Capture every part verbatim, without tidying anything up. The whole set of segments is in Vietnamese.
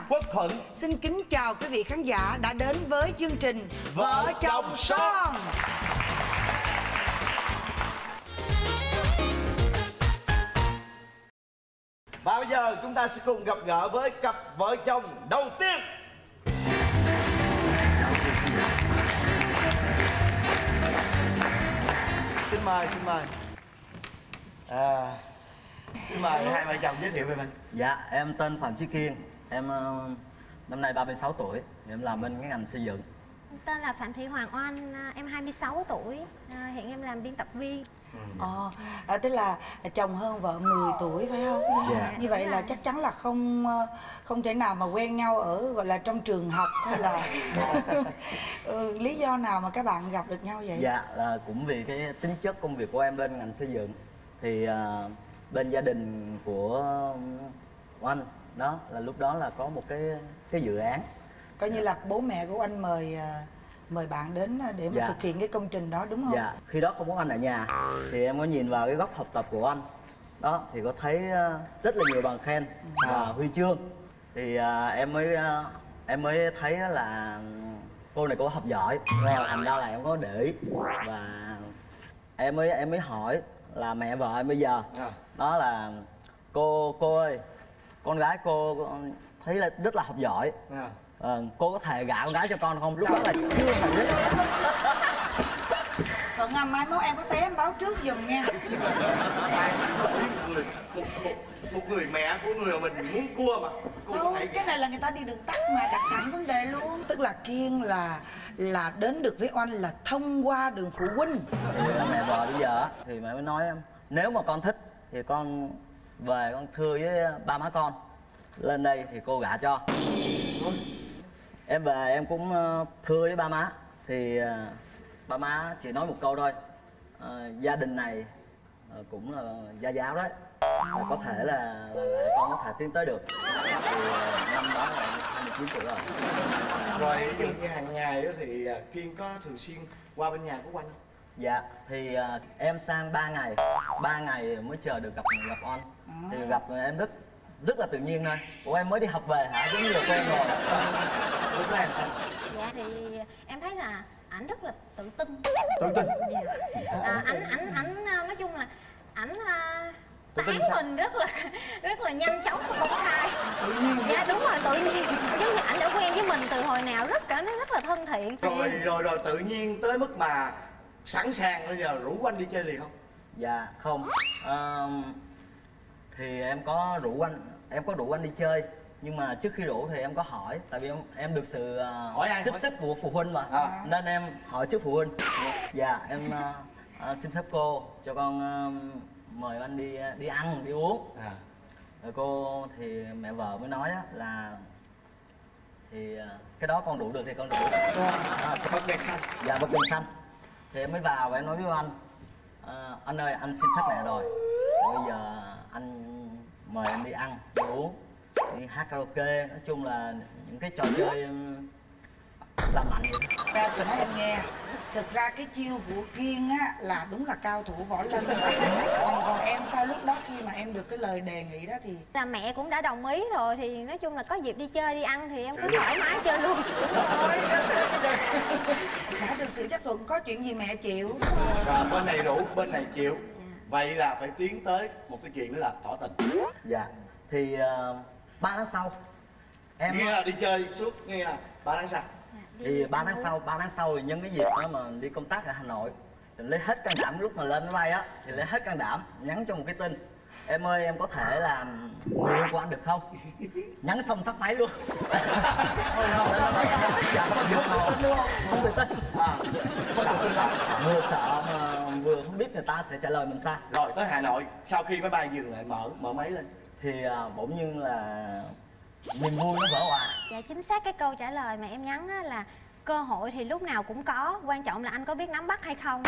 Quốc Thuận xin kính chào quý vị khán giả đã đến với chương trình Vợ, Vợ chồng son. Và bây giờ chúng ta sẽ cùng gặp gỡ với cặp vợ chồng đầu tiên. Xin mời, xin mời. À, xin mời hai vợ chồng giới thiệu về mình. Dạ, em tên Phạm Chí Kiên. Em uh, năm nay ba mươi sáu tuổi. Em làm bên cái ngành xây dựng. Em tên là Phạm Thị Hoàng Oanh, em hai mươi sáu tuổi. À, hiện em làm biên tập viên. Ờ, à, tức là chồng hơn vợ mười tuổi phải không? Dạ. Như vậy là chắc chắn là không không thể nào mà quen nhau ở gọi là trong trường học hay là ừ, lý do nào mà các bạn gặp được nhau vậy? Dạ, là cũng vì cái tính chất công việc của em bên ngành xây dựng. Thì uh, bên gia đình của Oanh đó là lúc đó là có một cái cái dự án. Coi như là bố mẹ của anh mời mời bạn đến để mà dạ. thực hiện cái công trình đó đúng không? Dạ, khi đó không có anh ở nhà thì em có nhìn vào cái góc học tập của anh đó thì có thấy rất là nhiều bằng khen và à. huy chương thì uh, em mới uh, em mới thấy là cô này cô học giỏi và thành ra là em có để ý và em mới em mới hỏi là mẹ vợ em bây giờ à. đó là cô cô ơi, con gái cô thấy là rất là học giỏi à. Ờ, cô có thể gả con gái cho con không? Lúc đó là chưa phải biết. Thuận à, mai mốt em có té em báo trước giùm nha. một người một, một, một người mẹ của người mà mình muốn cua mà cô đâu, cái này là người ta đi đường tắt mà đặt thẳng vấn đề luôn. Tức là Kiên là là đến được với Oanh là thông qua đường phụ huynh. Thì mẹ vợ bây giờ thì mẹ mới nói em nếu mà con thích thì con về con thưa với ba má con lên đây thì cô gả cho. Em về em cũng thưa với ba má thì ba má chỉ nói một câu thôi, à, gia đình này cũng là gia giáo đấy, là có thể là, là, là con có thể tiến tới được. Thì năm đó là hai mươi chín tuổi rồi. Rồi như hàng ngày thì Kiên có thường xuyên qua bên nhà của Oanh không? Dạ thì uh, em sang ba ngày ba ngày mới chờ được gặp gặp Oanh. Thì gặp em rất rất là tự nhiên thôi. Ủa em mới đi học về hả? Giống như là quen rồi. Lúc đó em sao? Dạ thì em thấy là ảnh rất là tự tin. Tự tin? Dạ. À, ảnh ảnh ảnh nói chung là ảnh uh, tán mình rất là rất là nhanh chóng và công khai. Tự nhiên. Dạ đúng rồi, tự nhiên. Giống như ảnh đã quen với mình từ hồi nào, rất cả nó rất là thân thiện. Rồi rồi rồi tự nhiên tới mức mà sẵn sàng bây giờ rủ Oanh đi chơi liền không? Dạ không. Uh, thì em có rủ anh em có rủ anh đi chơi nhưng mà trước khi rủ thì em có hỏi tại vì em, em được sự uh, hỏi ai, tiếp hỏi... sức của phụ huynh mà à. Nên em hỏi trước phụ huynh. Dạ em uh, uh, xin phép cô cho con uh, mời anh đi đi ăn đi uống à. Rồi cô thì mẹ vợ mới nói là thì uh, cái đó con rủ được thì con rủ được. À, bật đèn xanh. Dạ bật đèn xanh thì em mới vào và em nói với anh à, anh ơi anh xin phép mẹ rồi. Rồi bây giờ anh mời em đi ăn, đi uống, đi hát karaoke, nói chung là những cái trò chơi làm mạnh vậy. Ra tôi nói em nghe, thực ra cái chiêu của Kiên á là đúng là cao thủ võ lâm. Còn còn em sao lúc đó khi mà em được cái lời đề nghị đó thì là mẹ cũng đã đồng ý rồi thì nói chung là có dịp đi chơi đi ăn thì em cứ thoải mái chơi luôn. Thôi, đã được sự chấp thuận có chuyện gì mẹ chịu. Rồi bên này rủ, bên này chịu. Vậy là phải tiến tới một cái chuyện nữa là tỏ tình. Dạ thì uh, ba tháng sau em nghe là đi chơi suốt, nghe là ba tháng sau thì ba tháng sau ba tháng sau thì nhân cái dịp đó mà đi công tác ở Hà Nội thì lấy hết can đảm lúc mà lên máy bay á thì lấy hết can đảm nhắn cho một cái tin em ơi em có thể làm người yêu của anh được không? Nhắn xong tắt máy luôn. Thôi không, dạ không được đâu, không tự tin. À, sợ, sợ, sợ. Vừa sợ mà vừa không biết người ta sẽ trả lời mình sao. Rồi tới Hà Nội, sau khi máy bay dừng lại mở mở máy lên thì à, bỗng nhiên là niềm vui nó vỡ òa. Dạ chính xác cái câu trả lời mà em nhắn á là cơ hội thì lúc nào cũng có, quan trọng là anh có biết nắm bắt hay không.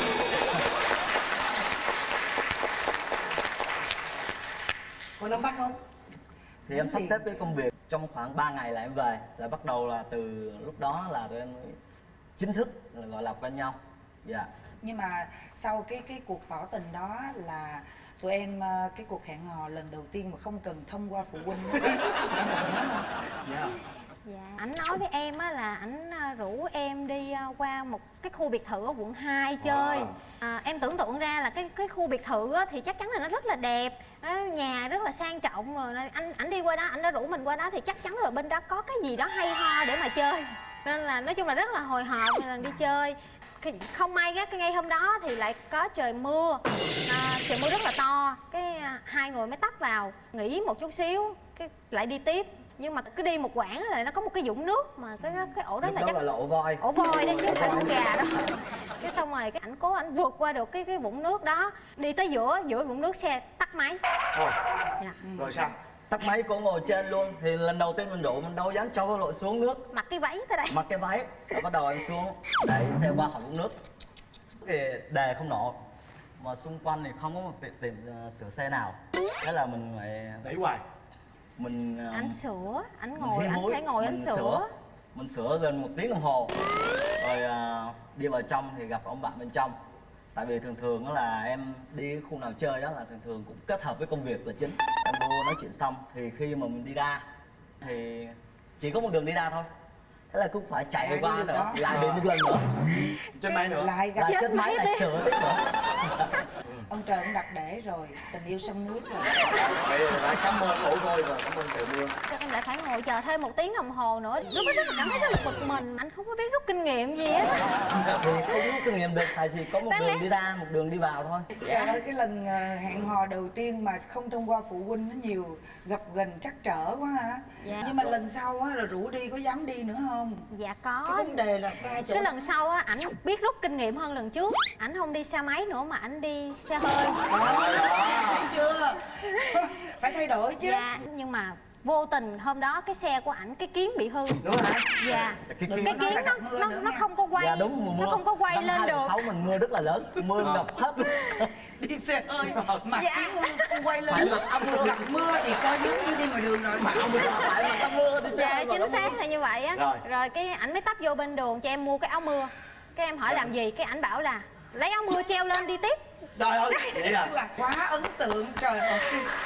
Có nắm bắt không? Thì em sắp xếp cái công việc trong khoảng ba ngày là em về, là bắt đầu là từ lúc đó là tụi em chính thức là gọi là quen nhau. Dạ. Nhưng mà sau cái cái cuộc tỏ tình đó là tụi em ờ, cái cuộc hẹn hò lần đầu tiên mà không cần thông qua phụ huynh đó. Em còn nhớ không? Dạ. Dạ, ảnh nói với em á là ảnh à, rủ em đi à, qua một cái khu biệt thự ở quận hai chơi. Wow. À, em tưởng tượng ra là cái cái khu biệt thự á, thì chắc chắn là nó rất là đẹp, á, nhà rất là sang trọng rồi. Là anh ảnh đi qua đó, anh đã rủ mình qua đó thì chắc chắn là bên đó có cái gì đó hay ho để mà chơi. Nên là nói chung là rất là hồi hộp lần đi chơi. Cái- Không may á, cái ngày hôm đó thì lại có trời mưa, à, trời mưa rất là to. Cái à, hai người mới tấp vào nghỉ một chút xíu, cái lại đi tiếp. Nhưng mà cứ đi một quãng là nó có một cái vũng nước mà cái cái ổ đó Lúc là đó chắc gọi là ổ voi. ổ voi đấy chứ không phải ổ gà đâu. Cái xong rồi cái ảnh cố ảnh vượt qua được cái cái vũng nước đó, đi tới giữa giữa vũng nước xe tắt máy. Thôi, Dạ. rồi sao? Tắt máy, cô ngồi trên luôn. Thì lần đầu tiên mình rủ mình đâu dám cho cô lội xuống nước. Mặc cái váy tới đây. Mặc cái váy rồi bắt đầu em xuống đẩy xe qua khỏi vũng nước. Thì đề không nổ mà xung quanh thì không có một tiệm, tiệm uh, sửa xe nào. Thế là mình phải Đẩy hoài. mình uh, Ảnh sửa, ảnh mình ngồi, hí ảnh húi, phải ngồi ảnh mình sửa. Mình sửa gần một tiếng đồng hồ rồi uh, đi vào trong thì gặp ông bạn bên trong. Tại vì thường thường đó là em đi khu nào chơi đó là thường thường cũng kết hợp với công việc là chính. Em vô nói chuyện xong thì khi mà mình đi ra thì chỉ có một đường đi ra thôi. Thế là cũng phải chạy Lại đi qua được nữa, đó. lại bị một lần nữa, Trên máy nữa. Lại gặp lại Chết chết máy máy lại đi. sửa tiếp nữa. ông trời cũng đặt để rồi, tình yêu sông nước rồi. Vậy là cảm ơn ổ voi và cảm ơn trời mưa. Cho em lại phải ngồi chờ thêm một tiếng đồng hồ nữa. Lúc đó rất là cảm thấy rất là bực mình. Anh không có biết rút kinh nghiệm gì á. Thì không rút kinh nghiệm được, tại vì có một Đáng lẽ- đường đi ra, một đường đi vào thôi. Trời ơi, cái lần ờ, hẹn hò đầu tiên mà không thông qua phụ huynh nó nhiều gặp gần trắc trở quá hả? Dạ. Nhưng mà lần sau á rồi rủ đi có dám đi nữa không? Dạ Cái có. vấn đề là ra chỗ Cái lần sau á, ảnh biết rút kinh nghiệm hơn lần trước. Ảnh không đi xe máy nữa mà ảnh đi xe hơi. đó, thấy chưa? Phải thay đổi chứ. Dạ, nhưng mà vô tình hôm đó cái xe của ảnh cái kiến bị hư. Đúng hả? Dạ. Cái Đừng Cái có nói kiến là nó gặp mưa nó, nữa nó nha. không có quay. Dạ đúng, mùa mưa. Nó không có quay Năm lên hai được. không không sáu mình mưa rất là lớn, mưa ngập hết. Đi xe hơi mà Dạ. kiến không quay lên Phải nước. mặc áo mưa. Gặp mưa thì coi giống như đi ngoài đường rồi. Mà không biết là phải mặc áo mưa đi xe Dạ hơi mà nó chính xác mưa. là như vậy á. Rồi. Rồi cái ảnh mới tấp vô bên đường cho em mua cái áo mưa. Cái em hỏi làm gì, cái ảnh bảo là lấy áo mưa treo lên đi tiếp. Trời ơi, vậy à? Tức là quá ấn tượng, trời ơi.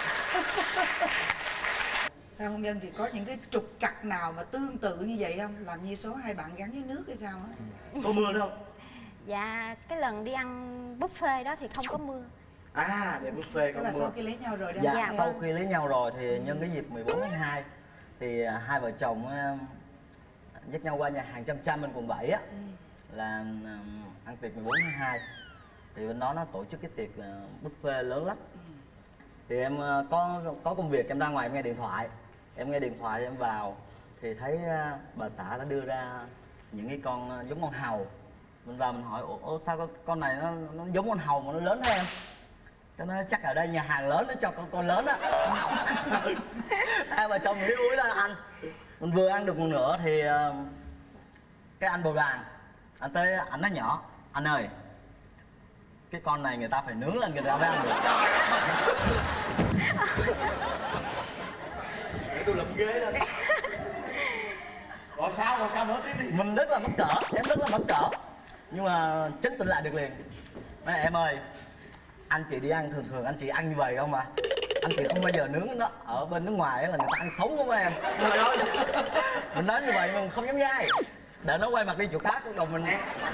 Sao hôn nhân thì có những cái trục trặc nào mà tương tự như vậy không? Làm như số hai bạn gắn với nước hay sao á? Có mưa nữa không? Dạ cái lần đi ăn buffet đó thì không có mưa. À, để buffet Tức có là mưa. sau khi lấy nhau rồi đem Dạ, ra sau khi lấy nhau rồi thì nhân cái dịp mười bốn tháng hai thì à, hai vợ chồng à, dắt nhau qua nhà hàng Chăm Chăm bên quận bảy á, là à, ăn tiệc mười bốn tháng hai. Thì bên đó nó tổ chức cái tiệc à, buffet lớn lắm. Thì em à, có có công việc, em ra ngoài em nghe điện thoại. Em nghe điện thoại thì em vào thì thấy à, bà xã đã đưa ra những cái con à, giống con hàu. Mình vào mình hỏi ủa ủa, sao con, con này nó, nó giống con hàu mà nó lớn thế em? Cái nó chắc ở đây nhà hàng lớn nó cho con con lớn á. Hai vợ chồng hiếu úi là ăn. Mình vừa ăn được một nửa thì uh, cái anh bồi bàn anh tới anh nói nhỏ anh ơi, cái con này người ta phải nướng lên người ta mới ăn được. Để tôi lụm ghế lên. Rồi sao, rồi sao nữa tiếp đi. Mình rất là mắc cỡ, em rất là mắc cỡ, nhưng mà chấn tĩnh lại được liền. Nói em ơi, anh chị đi ăn thường thường anh chị ăn như vậy không mà anh chị không bao giờ nướng đó, ở bên nước ngoài ấy là người ta ăn sống không em. Trời ơi. Mình nói như vậy mà mình không dám nhai, để nó quay mặt đi chỗ khác rồi mình.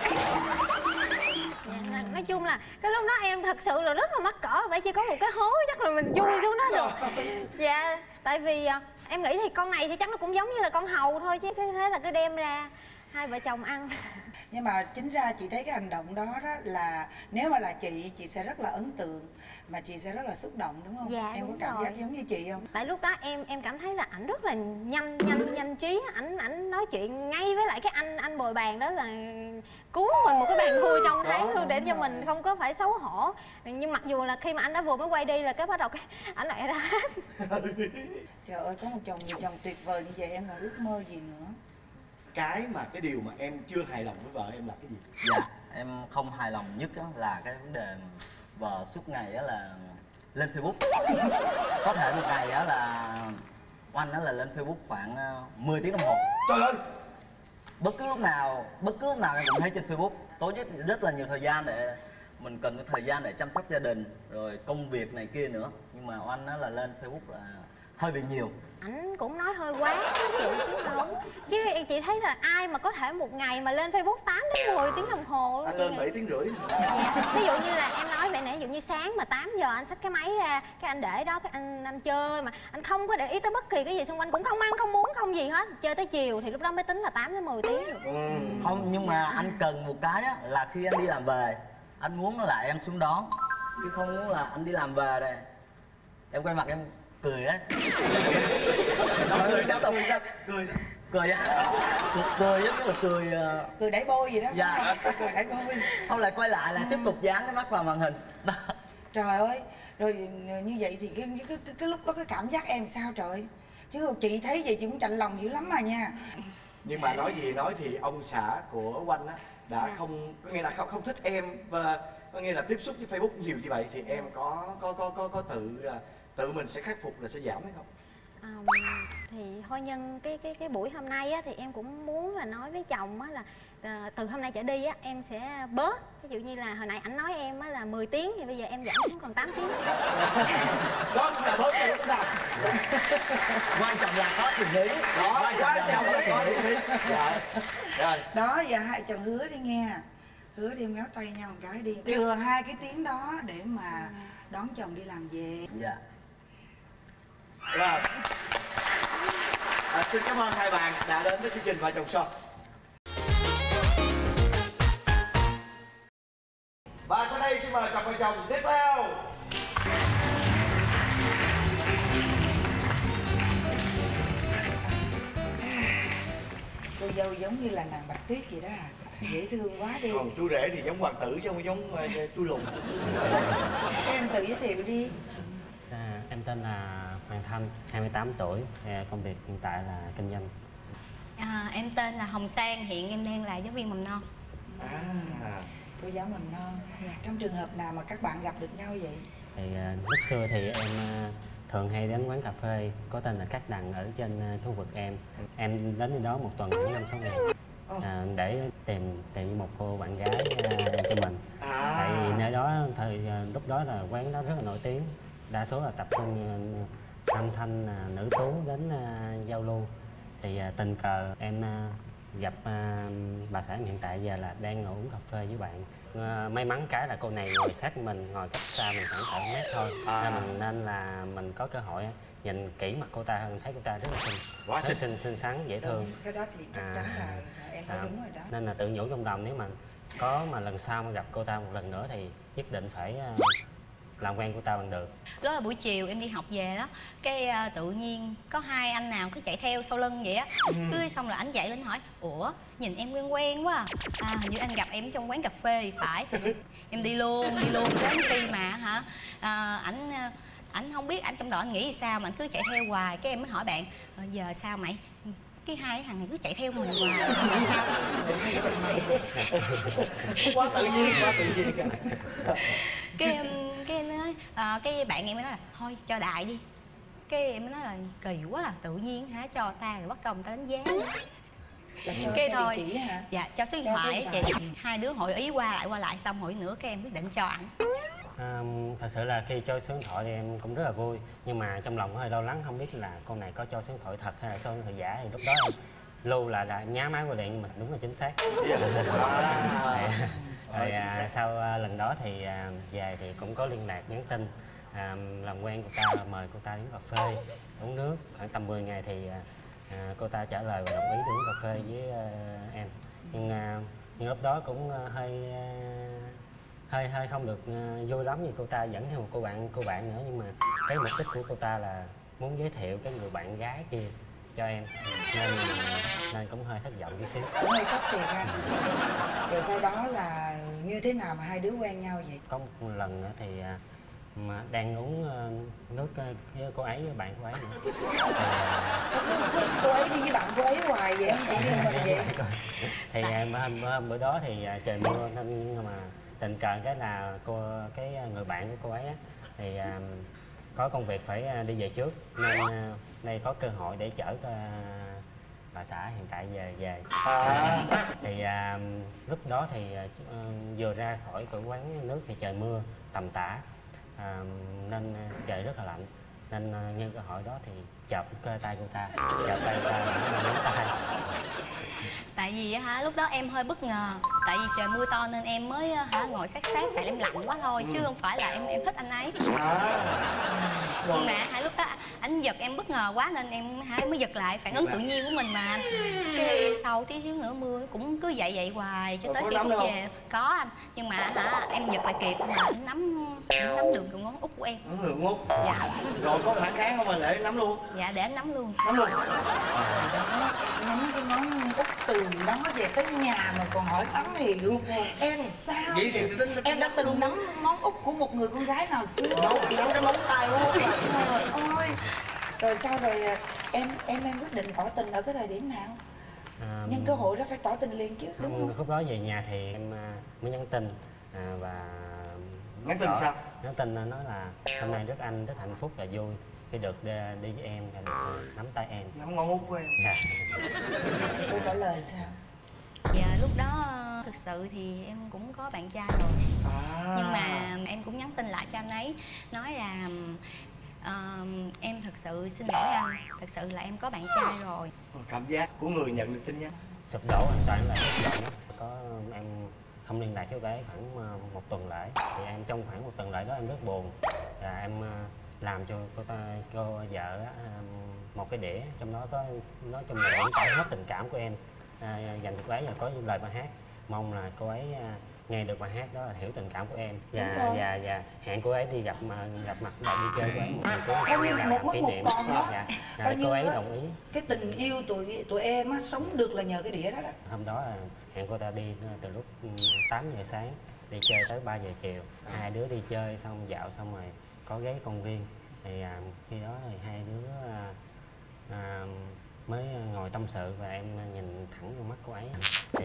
Dạ, nói chung là cái lúc đó em thật sự là rất là mắc cỡ, vậy chỉ có một cái hố chắc là mình chui xuống đó được. Dạ tại vì à, em nghĩ thì con này thì chắc nó cũng giống như là con hầu thôi chứ, cái thế là cứ đem ra hai vợ chồng ăn. Nhưng mà chính ra chị thấy cái hành động đó đó là nếu mà là chị, chị sẽ rất là ấn tượng, mà chị sẽ rất là xúc động đúng không? Dạ, em có đúng cảm rồi. giác giống như chị không? Tại lúc đó em em cảm thấy là ảnh rất là nhanh nhanh nhanh trí, ảnh ảnh nói chuyện ngay với lại cái anh anh bồi bàn đó là cứu mình một cái bàn thua trong tháng Đó, luôn để đúng cho rồi. mình không có phải xấu hổ. Nhưng mặc dù là khi mà anh đã vừa mới quay đi là cái bắt đầu cái ảnh lại ra hết. Trời ơi, có một chồng người chồng tuyệt vời như vậy em còn ước mơ gì nữa? Cái mà cái điều mà em chưa hài lòng với vợ em là cái gì? Dạ em không hài lòng nhất á là cái vấn đề vợ suốt ngày á là lên Facebook. Có thể một ngày á là oanh á là lên Facebook khoảng ờ, mười tiếng đồng hồ. Trời ơi. Bất cứ lúc nào bất cứ lúc nào em cũng thấy trên Facebook, tốn rất, rất là nhiều thời gian để mình cần cái thời gian để chăm sóc gia đình rồi công việc này kia nữa, nhưng mà Oanh á là lên Facebook là hơi bị nhiều. Ảnh cũng nói hơi quá đó chị, chứ không chứ chị thấy là ai mà có thể một ngày mà lên Facebook tám đến mười tiếng đồng hồ Anh chị lên nghĩ. bảy tiếng rưỡi. Dạ. Ví dụ như là em nói vậy nè, ví dụ như sáng mà tám giờ anh xách cái máy ra, cái anh để đó, cái anh anh chơi mà anh không có để ý tới bất kỳ cái gì xung quanh, cũng không ăn không muốn không gì hết, chơi tới chiều thì lúc đó mới tính là tám đến mười tiếng được. Ừ. Không, nhưng mà anh cần một cái á là khi anh đi làm về anh muốn là em xuống đón, chứ không muốn là anh đi làm về đây em quay mặt em cười đấy. Cười sao tao sao? Cười sao? Cười á, cười, cười giống như là cười uh, Cười đẩy bôi gì đó. dạ. Cười đẩy bôi. Sau lại quay lại là tiếp tục dán cái mắt vào màn hình đó. Trời ơi, rồi như vậy thì cái cái cái, cái lúc đó cái cảm giác em sao trời? Chứ chị thấy vậy chị cũng chạnh lòng dữ lắm mà nha. Nhưng mà nói gì nói thì ông xã của Oanh á đã không, có nghĩa là không không thích em, và có nghĩa là tiếp xúc với Facebook nhiều như vậy thì em có có có có có tự là tự mình sẽ khắc phục là sẽ giảm hay không? À, thì thôi nhân cái cái cái buổi hôm nay á thì em cũng muốn là nói với chồng á là à, từ hôm nay trở đi á em sẽ bớt, ví dụ như là hồi nãy ảnh nói em á là mười tiếng thì bây giờ em giảm xuống còn tám tiếng. Đó cũng là bớt đi cũng nào. Quan trọng là có thì nghĩ Đó, quan quá trọng là trọng có là thì có nghĩ. thì nghĩ. Rồi. Rồi. Đó, giờ hai chồng hứa đi nghe. Hứa đi, em ngéo tay nhau một cái đi. Chừa hai cái tiếng đó để mà đón chồng đi làm về. Dạ. Rồi. À, xin cảm ơn hai bạn đã đến với chương trình Vợ Chồng Son. Và sau đây xin mời cặp vợ chồng tiếp theo. Cô dâu giống như là nàng Bạch Tuyết vậy đó à. Dễ thương quá đi. Còn chú rể thì giống hoàng tử chứ không giống uh, chú lùn. Em tự giới thiệu đi. À, em tên là Hoàng Thanh, hai mươi tám tuổi, à, công việc hiện tại là kinh doanh. À, em tên là Hồng Sang, hiện em đang là giáo viên mầm non. À. Cô giáo mầm non. Trong trường hợp nào mà các bạn gặp được nhau vậy? Thì à, lúc xưa thì em à, thường hay đến quán cà phê có tên là Cát Đằng ở trên à, khu vực em. Em đến đi đó một tuần khoảng năm sáu ngày à, để tìm tìm một cô bạn gái à, cho mình. À. Tại vì nơi đó thời à, lúc đó là quán đó rất là nổi tiếng, đa số là tập trung à, nam thanh à, nữ tú đến à, giao lưu. Thì à, tình cờ em à, gặp à, bà xã em hiện tại giờ là đang ngồi uống cà phê với bạn. À, may mắn cái là cô này ngồi sát mình, ngồi cách xa mình khoảng cỡ mét thôi. À. Nên mình nên là mình có cơ hội nhìn kỹ mặt cô ta hơn, thấy cô ta rất là xinh, Quá rất xinh. xinh xinh xắn dễ thương. Cái đó thì chắc chắn là, là em nói À, đúng rồi đó. nên là tự nhủ trong lòng nếu mà có mà lần sau mà gặp cô ta một lần nữa thì nhất định phải à, làm quen cô ta bằng được. Đó là buổi chiều em đi học về đó, cái à, tự nhiên có hai anh nào cứ chạy theo sau lưng vậy á. Cứ xong là anh chạy lên hỏi: ủa, nhìn em quen quen quá à, à hình như anh gặp em trong quán cà phê thì phải. Em đi luôn đi luôn đến khi mà hả à, ảnh ảnh không biết ảnh trong đầu anh nghĩ sao mà anh cứ chạy theo hoài. Cái em mới hỏi bạn: ờ, giờ sao mày? Cái hai thằng này cứ chạy theo mình hoài là sao? Quá tự nhiên, quá tự nhiên. Cái em cái em nói à, cái bạn em mới nói là thôi cho đại đi. Cái em mới nói là kỳ quá à, tự nhiên hả, cho ta rồi bắt công ta đánh giá. Là cho, Cái cho thôi. địa chỉ hả? Dạ cho số điện Cho số thoại điện chị. thoại. Hai đứa hội ý qua lại qua lại xong hồi nữa cái em quyết định cho ảnh. À, thật sự là khi cho số điện thoại thì em cũng rất là vui, nhưng mà trong lòng hơi lo lắng không biết là con này có cho số điện thoại thật hay là số điện thoại giả. Thì lúc đó em lưu là đã nhá máy qua điện, nhưng mà đúng là chính xác. À. Rồi à, sau à, lần đó thì à, về thì cũng có liên lạc nhắn tin à, làm quen cô ta, mời cô ta đến cà phê uống nước. Khoảng tầm mười ngày thì à, à, cô ta trả lời và đồng ý đi uống cà phê với à, em. Nhưng à, nhưng lúc đó cũng à, hơi à, hơi hơi không được uh, vui lắm, vì cô ta dẫn theo một cô bạn cô bạn nữa. Nhưng mà cái mục đích của cô ta là muốn giới thiệu cái người bạn gái kia cho em, nên nên cũng hơi thất vọng chút xíu. Cũng hơi sốc thiệt ha. Rồi sau đó là như thế nào mà hai đứa quen nhau vậy? Có một lần nữa thì uh, mà đang uống uh, nước uh, với cô ấy với bạn cô ấy nữa. Thì, uh, Sao cứ, cứ cô ấy đi với bạn cô ấy hoài vậy? Không chỉ riêng mình vậy? thì uh, bữa, bữa, bữa đó thì uh, trời mưa nên, nhưng mà tình cờ cái là cô cái người bạn của cô ấy á, thì uh, có công việc phải uh, đi về trước, nên uh, đây có cơ hội để chở uh, bà xã hiện tại về về À. thì à, lúc đó thì à, vừa ra khỏi cửa quán nước thì trời mưa tầm tã, à, nên trời rất là lạnh, nên à, nhân cơ hội đó thì chộp cơ tay cô ta, chộp tay cô ta và nắm tay. Tại vì á hả lúc đó em hơi bất ngờ, tại vì trời mưa to nên em mới á hả ngồi sát sát tại em lạnh quá thôi, chứ không phải là em em thích anh ấy. À. Nhưng mà hả lúc đó anh giật em bất ngờ quá nên em hả mới giật lại, phản ứng tự nhiên của mình mà. Cái sau tí xíu nữa mưa cũng cứ vậy vậy hoài cho tới khi cũng về. Có anh, nhưng mà hả em giật lại kịp mà anh nắm anh nắm được ngón út của em. Nắm được ngón út. Dạ. Rồi có phản kháng không mà để nắm luôn? Dạ để anh nắm luôn. Nắm luôn. Đó, nắm cái ngón út từ đó về tới nhà mà còn hỏi ấm hiệu. Em sao? Vậy thì tính Em đã từng nắm ngón út của một người con gái nào chưa? đâu, nắm cái móng tay luôn. Trời ơi. Rồi sao rồi em em em quyết định tỏ tình ở cái thời điểm nào? À, Nhân cơ hội đó phải tỏ tình liền chứ, đúng không? Lúc đó về nhà thì em à, mới nhắn tin, à, và Nhắn tin sao? Nhắn tin nói là hôm nay rất anh rất hạnh phúc và vui khi được đi, đi với em và được nắm tay em. Nắm ngón út của em. Dạ. Tôi trả lời sao? Dạ lúc đó thực sự thì em cũng có bạn trai rồi. À. Nhưng mà em cũng nhắn tin lại cho anh ấy, nói là uh, em thật sự xin lỗi anh, thật sự là em có bạn trai rồi. Cảm giác của người nhận được tin nhắn. Sụp đổ hoàn toàn là thất vọng. Có em không liên lạc với bé khoảng một tuần lễ, thì em trong khoảng một tuần lễ đó em rất buồn, và em làm cho cô ta cô vợ một cái đĩa, trong đó có nói chung là diễn tả hết tình cảm của em à, dành cho cô ấy, và có lời bài hát, mong là cô ấy à, nghe được bài hát đó là hiểu tình cảm của em, và và và hẹn cô ấy đi gặp mà gặp mặt lại đi chơi với em một lần cuối. Coi như một mất một còn đó. Dạ. À, Coi cô như ấy đồng ý. cái tình yêu tụi tụi em á sống được là nhờ cái đĩa đó đó. Hôm đó là hẹn cô ta đi từ lúc tám giờ sáng đi chơi tới ba giờ chiều. À. Hai đứa đi chơi xong dạo xong rồi có ghé công viên, thì à, khi đó thì hai đứa à, à, mới ngồi tâm sự, và em nhìn thẳng vào mắt cô ấy thì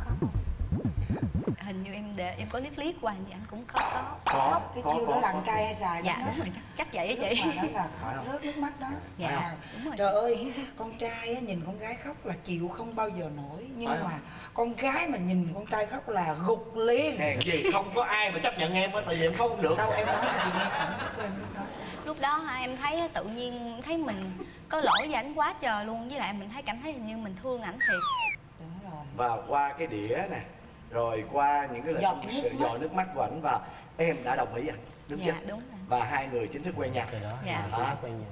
hình như em để em có liếc liếc qua thì anh cũng có có Có. Cái có, chiêu có, đó là có. con trai hay xài dạ đó. đúng rồi, chắc, chắc vậy á chị. Mà đó là khóc rớt nước mắt đó. Dạ đúng rồi. Trời ơi, con trai á, nhìn con gái khóc là chịu không bao giờ nổi. Nhưng Phải mà không? con gái mà nhìn con trai khóc là gục liền. Hèn gì không có ai mà chấp nhận em á, tại vì em không được. Đâu em nói gì nghe cảm xúc của em lúc đó. Lúc đó hả, em thấy tự nhiên thấy mình có lỗi với ảnh quá trời luôn, với lại mình thấy cảm thấy hình như mình thương ảnh thiệt. Đúng rồi. Và qua cái đĩa nè, rồi qua những cái lời Giọt tâm nước sự, mắt. giọt nước mắt của ảnh, và em đã đồng ý anh, đúng Dạ chưa? đúng rồi. Và hai người chính thức quen nhau. từ đó Dạ. là à. quen nhau.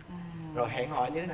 Rồi hẹn hò như thế nào?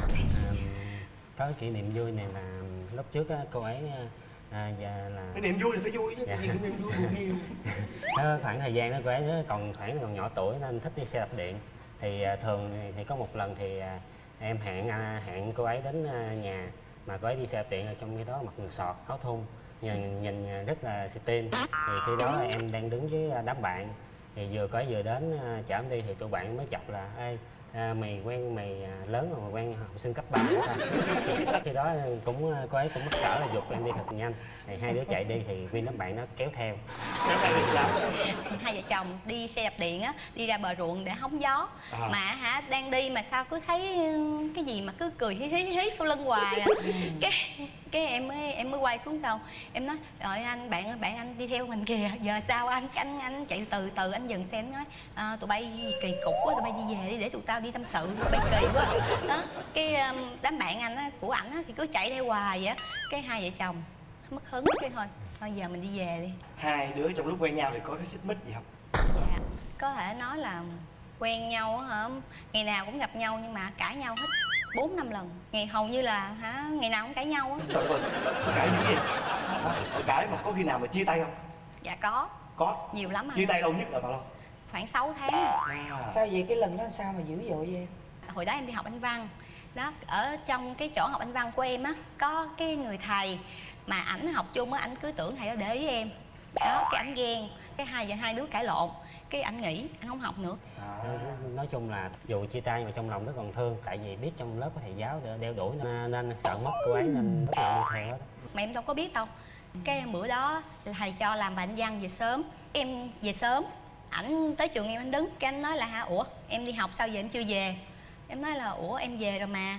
À, có cái kỷ niệm vui này là lúc trước á, cô ấy à, dạ là Cái niềm vui thì phải vui chứ, Dạ. cái gì cũng niềm vui vui nhiều. Đó, khoảng thời gian đó cô ấy nó còn khoảng còn nhỏ tuổi nên thích đi xe đạp điện, thì à, thường thì, thì có một lần thì à, em hẹn à, hẹn cô ấy đến à, nhà, mà cô ấy đi xe đạp điện ở trong cái đó mặc quần sọt áo thun, nhìn nhìn rất là xì tin. Thì khi đó là em đang đứng với đám bạn, thì vừa có vừa đến à, chở em đi, thì tụi bạn mới chọc là ê à, mày quen mày à, lớn rồi mà quen học sinh cấp ba nữa ta. Khi đó cũng cô ấy cũng mắc cỡ là giục em đi thật nhanh, thì hai đứa chạy đi thì viên đám bạn nó kéo theo. Cái này thì sao? Hai vợ chồng đi xe đạp điện á, đi ra bờ ruộng để hóng gió. À. Mà hả đang đi mà sao cứ thấy cái gì mà cứ cười hí hí hí sau lưng hoài à. cái cái em mới em mới quay xuống sau, em nói rồi anh bạn ơi, bạn anh đi theo mình kìa, giờ sao anh? Anh anh chạy từ từ, anh dừng xe, anh nói à, tụi bay kỳ cục quá, tụi bay đi về đi để tụi tao đi tâm sự, tụi bay kỳ quá đó. Cái um, đám bạn anh á, của ảnh á, thì cứ chạy theo hoài vậy á. Cái hai vợ chồng mất hứng, cái thôi thôi giờ mình đi về đi. Hai đứa trong lúc quen nhau thì có cái xích mích gì không? Dạ, có thể nói là quen nhau á hả, ngày nào cũng gặp nhau nhưng mà cãi nhau hết bốn năm lần, ngày hầu như là hả ngày nào cũng cãi nhau á. Trời ơi, cãi những gì? Hả? Cãi mà có khi nào mà chia tay không? Dạ có, Có. nhiều lắm anh. Chia tay lâu nhất là bao lâu? Khoảng sáu tháng. À. Sao vậy, cái lần đó sao mà dữ dội vậy em? Hồi đó em đi học Anh văn đó, ở trong cái chỗ học Anh văn của em á có cái người thầy mà ảnh học chung á, ảnh cứ tưởng thầy đó để ý em đó, cái ảnh ghen, cái hai vợ hai đứa cãi lộn, cái ảnh nghỉ, anh không học nữa. À. Nói chung là dù chia tay mà trong lòng rất còn thương, tại vì biết trong lớp có thầy giáo để đeo đuổi nên, nên sợ mất cô ấy nên rất là đi theo hết. Mà em đâu có biết đâu. Cái bữa đó thầy cho làm bài Anh văn về sớm, em về sớm, ảnh tới trường em anh đứng, cái anh nói là hả ủa em đi học sao giờ em chưa về? Em nói là ủa em về rồi mà.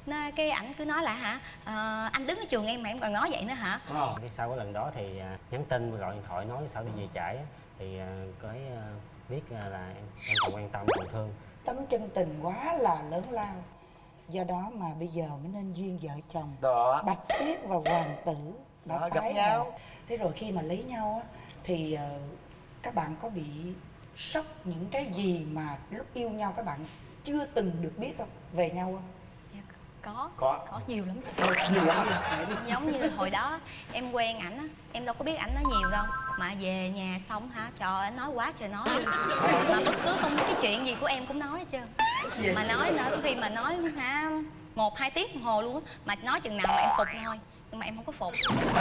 Nên cái ảnh cứ nói là hả ờ, anh đứng ở trường em mà em còn nói vậy nữa hả? Ờ. Cái sau cái lần đó thì à, nhắn tin và gọi điện thoại nói sao đi về trễ á, thì à, cái à, biết à, là em, em còn quan tâm còn thương. Tấm chân tình quá là lớn lao. Do đó mà bây giờ mới nên duyên vợ chồng. Đó. Bạch Tuyết và Hoàng Tử đã Đó, gặp tái nhau. hợp. Thế rồi khi mà lấy nhau á thì ờ, các bạn có bị sốc những cái gì mà lúc yêu nhau các bạn chưa từng được biết không? Về nhau không? Dạ, có Có. có nhiều lắm. Nhiều lắm. Giống như hồi đó em quen ảnh á, em đâu có biết ảnh nói nhiều đâu, mà về nhà xong hả, trời ơi, nói quá trời nói luôn. Mà bất cứ không cái chuyện gì của em cũng nói hết trơn. Mà nói nữa, có khi mà nói hả một hai tiếng đồng hồ luôn á, mà nói chừng nào mà em phục thôi, nhưng mà em không có phục.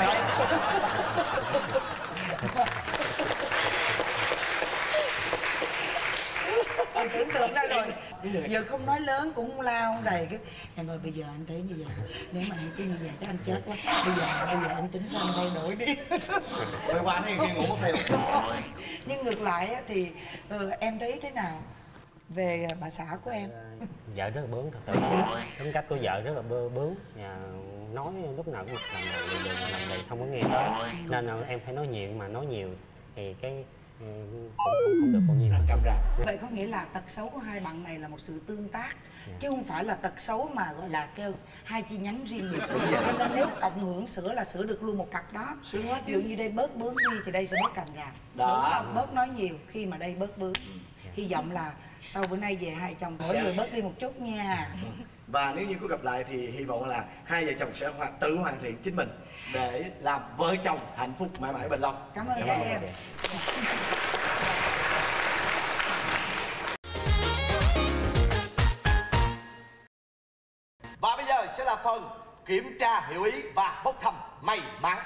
Tôi tưởng tượng ra rồi. Giờ không nói lớn cũng không lao không rầy cái em ơi bây giờ anh thấy như vậy, nếu mà em cứ như vậy chắc anh chết quá. Bây giờ bây giờ anh tính sao anh thay đổi đi. Quay qua thấy kia ngủ mất tiêu. Nhưng ngược lại á, thì ừ, em thấy thế nào về bà xã của em? Vợ rất là bướng thật sự. Tính cách của vợ rất là bơ bướng và nói lúc nào cũng mặt làm làm lì lì làm lì không có nghe tới, nên là em phải nói nhiều, mà nói nhiều thì cái ừ, cũng không, không được bao nhiêu. Cầm ra. Vậy có nghĩa là tật xấu của hai bạn này là một sự tương tác, chứ không phải là tật xấu mà gọi là kêu hai chi nhánh riêng biệt. Cho nên nếu cộng hưởng sửa là sửa được luôn một cặp đó. Ví dụ như đây bớt bướng đi thì đây sẽ bớt cầm ràm. Đó. Đúng không? Bớt nói nhiều khi mà đây bớt bướng. Hy vọng là sau bữa nay về hai chồng mỗi người bớt đi một chút nha. Và nếu như có gặp lại thì hy vọng là hai vợ chồng sẽ hoàn, tự hoàn thiện chính mình để làm vợ chồng hạnh phúc mãi mãi bền lâu. Cảm ơn các em. Và bây giờ sẽ là phần kiểm tra hiểu ý và bốc thăm may mắn.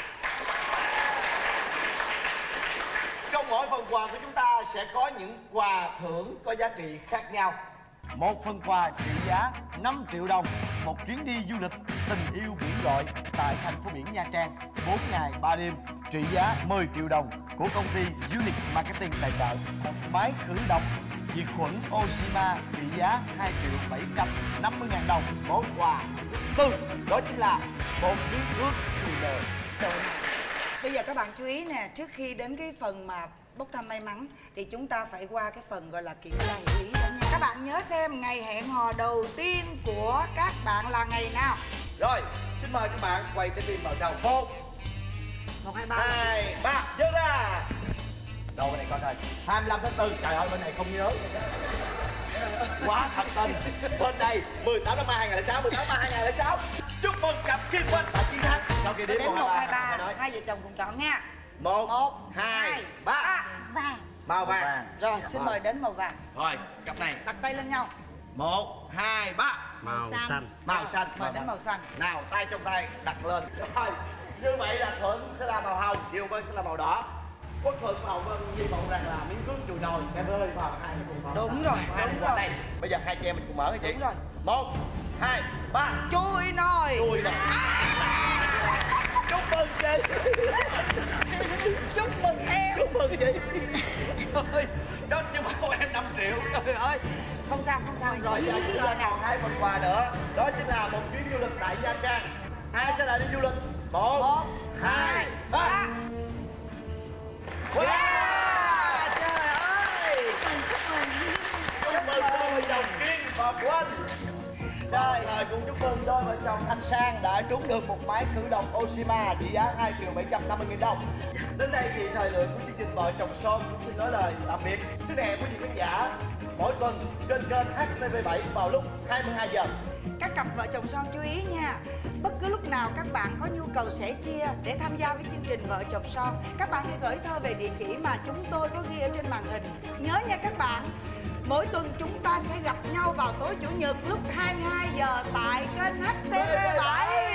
Trong mỗi phần quà của chúng ta sẽ có những quà thưởng có giá trị khác nhau. Một phần quà trị giá năm triệu đồng, một chuyến đi du lịch tình yêu biển gọi tại thành phố biển Nha Trang bốn ngày ba đêm trị giá mười triệu đồng của công ty Unique Marketing tài trợ. Một máy khử độc diệt khuẩn Oshima trị giá hai triệu bảy trăm năm mươi ngàn đồng. Món quà thứ tư đó chính là một miếng ướt người đời. Bây giờ các bạn chú ý nè, trước khi đến cái phần mà bốc thăm may mắn thì chúng ta phải qua cái phần gọi là kiểm tra hiểu ý đó nha. Các bạn nhớ xem ngày hẹn hò đầu tiên của các bạn là ngày nào. Rồi, xin mời các bạn quay trái tim vào trong. Một, Một, hai, ba. hai, ba, dơ ra. Đâu bên này coi coi. hai mươi lăm tháng tư, trời ơi bên này không nhớ. Quá thật tình. Bên đây mười tám tháng ba hai nghìn không trăm lẻ sáu, mười tám tháng ba hai nghìn không trăm lẻ sáu. Chúc mừng cặp Kim Oanh đã chiến thắng. Sau khi đếm Đến một, hai, ba, nói. hai vợ chồng cùng chọn nha. Một, Một, hai, hai, ba. vàng. Màu vàng. Rồi, xin mời đến màu vàng. Rồi, cặp này. Đặt tay lên nhau. Một, hai, ba. Màu xanh. Màu xanh. Mời đến màu xanh. Nào, tay trong tay đặt lên. Rồi, như vậy là Thuận sẽ là màu hồng, Diệu Vân sẽ là màu đỏ. Quốc Thuận và Hồng Vân hy vọng rằng là miếng cước chùi nồi sẽ rơi vào hai cái cùng màu. Đúng rồi, Hai đúng qua rồi. đây. Bây giờ hai chị em mình cùng mở hả chị? Đúng rồi. Một, hai, ba. Chui nồi. Chui nồi. Chúc mừng chị. Chúc mừng em. Chúc mừng chị. Ôi, đó nhưng mà cô em năm triệu. Trời ơi. Không sao, không sao. Rồi, Bây giờ chúng bây ta giờ nào. còn hai phần quà nữa. Đó chính là một chuyến du lịch tại Nha Trang. Ai sẽ là đi du lịch? Một, Một, hai, hai, ba. ba. Wow! Trời ơi. Chúc mừng đôi vợ chồng Kiên và Quanh. Rồi, thời cũng chúc mừng đôi vợ chồng Thanh Sang đã trúng được một máy khử độc Oshima trị giá hai triệu bảy trăm năm mươi nghìn đồng. Đến đây thì thời lượng của chương trình Vợ Chồng Son cũng xin nói lời tạm biệt. Xin hẹn quý vị khán giả mỗi tuần trên kênh H T V bảy vào lúc hai mươi hai giờ. Các cặp vợ chồng son chú ý nha. Bất cứ lúc nào các bạn có nhu cầu sẻ chia để tham gia với chương trình Vợ Chồng Son, các bạn hãy gửi thơ về địa chỉ mà chúng tôi có ghi ở trên màn hình. Nhớ nha các bạn, mỗi tuần chúng ta sẽ gặp nhau vào tối Chủ nhật lúc hai mươi hai giờ tại kênh H T V bảy.